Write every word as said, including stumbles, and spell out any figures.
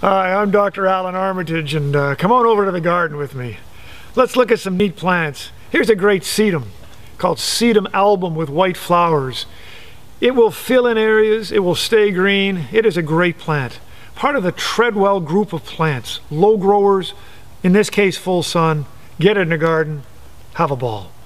Hi, I'm Doctor Alan Armitage, and uh, come on over to the garden with me. Let's look at some neat plants. Here's a great sedum called Sedum album with white flowers. It will fill in areas, it will stay green. It is a great plant. Part of the Treadwell group of plants. Low growers, in this case full sun. Get it in the garden, have a ball.